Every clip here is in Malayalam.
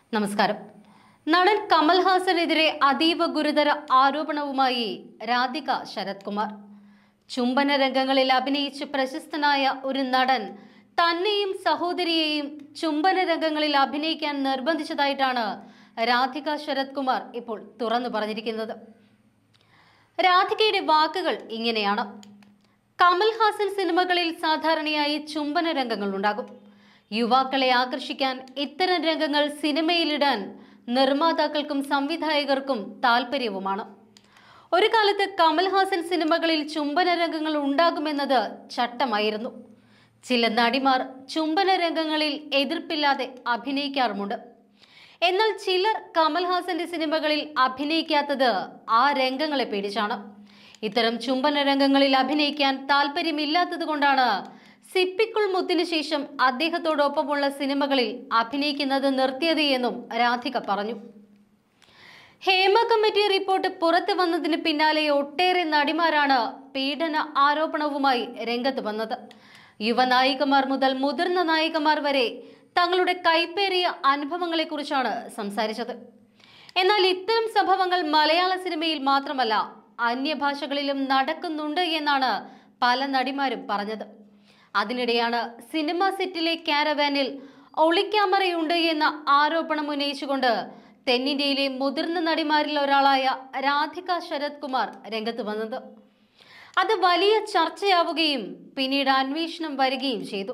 നമസ്കാരം. നടൻ കമൽഹാസനെതിരെ അതീവ ഗുരുതര ആരോപണവുമായി രാധിക ശരത് കുമാർ. ചുംബന രംഗങ്ങളിൽ അഭിനയിച്ച് പ്രശസ്തനായ ഒരു നടൻ തന്നെയും സഹോദരിയെയും ചുംബന രംഗങ്ങളിൽ അഭിനയിക്കാൻ നിർബന്ധിച്ചതായിട്ടാണ് രാധിക ശരത് കുമാർ ഇപ്പോൾ തുറന്നു പറഞ്ഞിരിക്കുന്നത്. രാധികയുടെ വാക്കുകൾ ഇങ്ങനെയാണ്: കമൽഹാസൻ സിനിമകളിൽ സാധാരണയായി ചുംബന രംഗങ്ങൾ ഉണ്ടാകും. യുവാക്കളെ ആകർഷിക്കാൻ ഇത്തരം രംഗങ്ങൾ സിനിമയിലിടാൻ നിർമ്മാതാക്കൾക്കും സംവിധായകർക്കും താല്പര്യവുമാണ്. ഒരു കാലത്ത് കമൽഹാസൻ സിനിമകളിൽ ചുംബന രംഗങ്ങൾ ഉണ്ടാകുമെന്നത് ചട്ടമായിരുന്നു. ചില നടിമാർ ചുംബന രംഗങ്ങളിൽ എതിർപ്പില്ലാതെ അഭിനയിക്കാറുമുണ്ട്. എന്നാൽ ചിലർ കമൽഹാസന്റെ സിനിമകളിൽ അഭിനയിക്കാത്തത് ആ രംഗങ്ങളെ പേടിച്ചാണ്. ഇത്തരം ചുംബന രംഗങ്ങളിൽ അഭിനയിക്കാൻ താല്പര്യമില്ലാത്തത് കൊണ്ടാണ് സിപ്പിക്കുൾ മുത്തിനു ശേഷം അദ്ദേഹത്തോടൊപ്പമുള്ള സിനിമകളിൽ അഭിനയിക്കുന്നത് നിർത്തിയത് എന്നും രാധിക പറഞ്ഞു. ഹേമ കമ്മിറ്റി റിപ്പോർട്ട് പുറത്തു വന്നതിന് പിന്നാലെ ഒട്ടേറെ നടിമാരാണ് പീഡന ആരോപണവുമായി രംഗത്ത് വന്നത്. യുവനായികമാർ മുതൽ മുതിർന്ന നായികമാർ വരെ തങ്ങളുടെ കൈപ്പേറിയ അനുഭവങ്ങളെക്കുറിച്ചാണ് സംസാരിച്ചത്. എന്നാൽ ഇത്തരം സംഭവങ്ങൾ മലയാള സിനിമയിൽ മാത്രമല്ല അന്യഭാഷകളിലും നടക്കുന്നുണ്ട് എന്നാണ് പല നടിമാരും പറഞ്ഞത്. അതിനിടെയാണ് സിനിമാ സെറ്റിലെ കാരവാനിൽ ഒളിക്യാമറയുണ്ട് എന്ന ആരോപണം ഉന്നയിച്ചുകൊണ്ട് തെന്നിന്ത്യയിലെ മുതിർന്ന നടിമാരിൽ ഒരാളായ രാധിക ശരത് കുമാർ രംഗത്ത് വന്നത്. അത് വലിയ ചർച്ചയാവുകയും പിന്നീട് അന്വേഷണം വരികയും ചെയ്തു.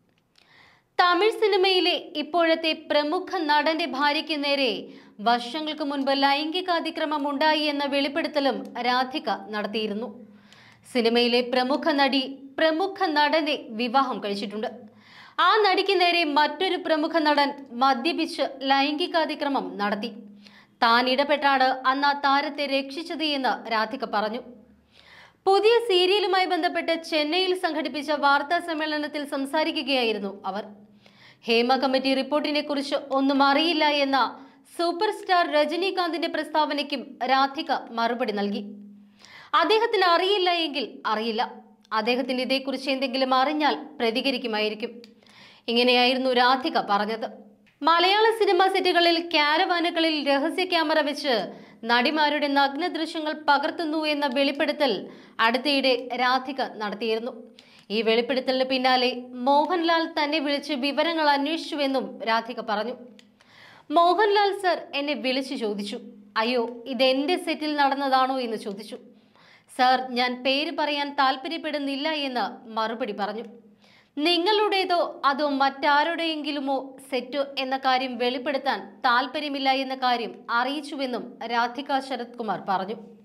തമിഴ് സിനിമയിലെ ഇപ്പോഴത്തെ പ്രമുഖ നടന്റെ ഭാര്യയ്ക്ക് നേരെ വർഷങ്ങൾക്ക് മുൻപ് ലൈംഗികാതിക്രമം ഉണ്ടായി എന്ന വെളിപ്പെടുത്തലും രാധിക നടത്തിയിരുന്നു. സിനിമയിലെ പ്രമുഖ നടനെ വിവാഹം കഴിച്ചിട്ടുണ്ട്. ആ നടിക്ക് നേരെ മറ്റൊരു പ്രമുഖ നടൻ മദ്യപിച്ച് ലൈംഗികാതിക്രമം നടത്തി. താൻ ഇടപെട്ടാണ് അന്ന് ആ താരത്തെ രക്ഷിച്ചത് എന്ന് രാധിക പറഞ്ഞു. പുതിയ സീരിയലുമായി ബന്ധപ്പെട്ട് ചെന്നൈയിൽ സംഘടിപ്പിച്ച വാർത്താ സമ്മേളനത്തിൽ സംസാരിക്കുകയായിരുന്നു അവർ. ഹേമ കമ്മിറ്റി റിപ്പോർട്ടിനെ കുറിച്ച് ഒന്നും അറിയില്ല എന്ന സൂപ്പർ സ്റ്റാർ രജനീകാന്തിന്റെ പ്രസ്താവനയ്ക്കും രാധിക മറുപടി നൽകി. അദ്ദേഹത്തിന് അറിയില്ല എങ്കിൽ അറിയില്ല, അദ്ദേഹത്തിന് ഇതേക്കുറിച്ച് എന്തെങ്കിലും അറിഞ്ഞാൽ പ്രതികരിക്കുമായിരിക്കും. ഇങ്ങനെയായിരുന്നു രാധിക പറഞ്ഞത്. മലയാള സിനിമാ സെറ്റുകളിൽ കാരവാനുകളിൽ രഹസ്യ ക്യാമറ വെച്ച് നടിമാരുടെ നഗ്ന ദൃശ്യങ്ങൾ പകർത്തുന്നു എന്ന വെളിപ്പെടുത്തൽ അടുത്തിടെ രാധിക നടത്തിയിരുന്നു. ഈ വെളിപ്പെടുത്തലിന് പിന്നാലെ മോഹൻലാൽ തന്നെ വിളിച്ച് വിവരങ്ങൾ അന്വേഷിച്ചുവെന്നും രാധിക പറഞ്ഞു. മോഹൻലാൽ സർ എന്നെ വിളിച്ചു ചോദിച്ചു, അയ്യോ ഇതെന്റെ സെറ്റിൽ നടന്നതാണോ എന്ന് ചോദിച്ചു. സർ, ഞാൻ പേര് പറയാൻ താല്പര്യപ്പെടുന്നില്ല എന്ന് മറുപടി പറഞ്ഞു. നിങ്ങളുടേതോ അതോ മറ്റാരുടെയെങ്കിലുമോ സെറ്റോ എന്ന കാര്യം വെളിപ്പെടുത്താൻ താല്പര്യമില്ല എന്ന കാര്യം അറിയിച്ചുവെന്നും രാധിക ശരത് കുമാർ പറഞ്ഞു.